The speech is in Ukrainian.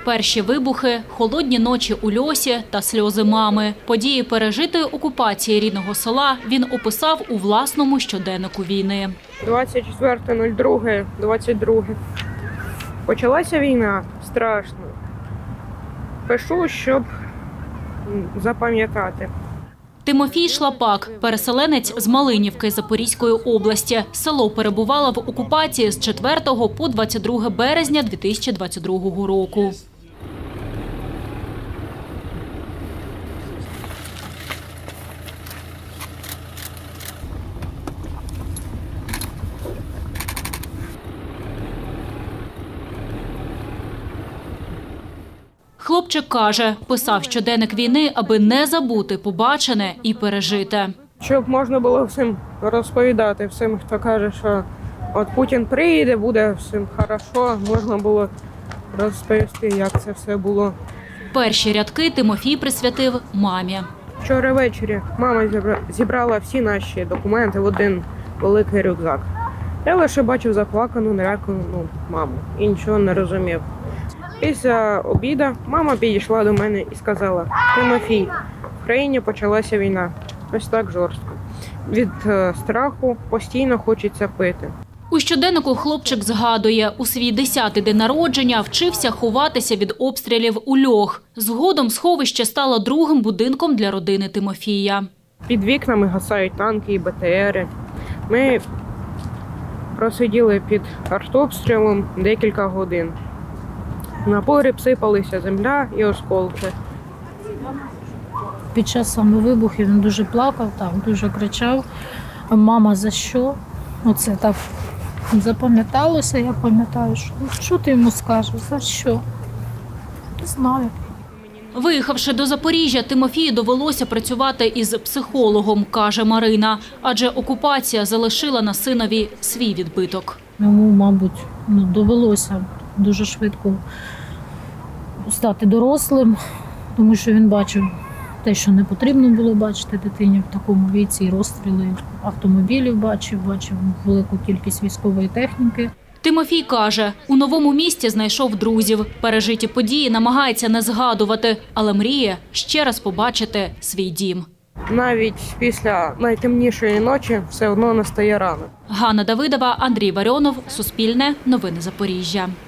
Перші вибухи, холодні ночі у льосі та сльози мами. Події пережитої окупації рідного села він описав у власному щоденнику війни. 24.02.22. Почалася війна. Страшно. Пишу, щоб запам'ятати. Тимофій Шлапак – переселенець з Малинівки Запорізької області. Село перебувало в окупації з 4 по 22 березня 2022 року. Хлопчик каже, писав щоденник війни, аби не забути побачене і пережите. Щоб можна було всім розповідати, всім, хто каже, що от Путін прийде, буде всім хорошо, можна було розповісти, як це все було. Перші рядки Тимофій присвятив мамі. Вчора ввечері мама зібрала всі наші документи в один великий рюкзак. Я лише бачив заплакану, налякану маму і нічого не розумів. Після обіду мама підійшла до мене і сказала: «Тимофій, в країні почалася війна». Ось так жорстко. Від страху постійно хочеться пити. У щоденнику хлопчик згадує, у свій 10-й день народження вчився ховатися від обстрілів у льох. Згодом сховище стало другим будинком для родини Тимофія. Під вікнами гасають танки і БТРи. Ми просиділи під артобстрілом декілька годин. На погріб сипалися земля і осколки. Під час саме вибухів він дуже плакав, так, дуже кричав: «Мама, за що?» Оце так запам'яталося, я пам'ятаю, що ти йому скажеш, за що? Не знаю. Виїхавши до Запоріжжя, Тимофію довелося працювати із психологом, каже Марина, адже окупація залишила на синові свій відбиток. Йому, мабуть, довелося дуже швидко стати дорослим, тому що він бачив те, що не потрібно було бачити дитині в такому віці, і розстріли автомобілів бачив велику кількість військової техніки. Тимофій каже, у новому місті знайшов друзів. Пережиті події намагається не згадувати, але мріє ще раз побачити свій дім. Навіть після найтемнішої ночі все одно настає рано. Ганна Давидова, Андрій Варіонов, Суспільне, Новини Запоріжжя.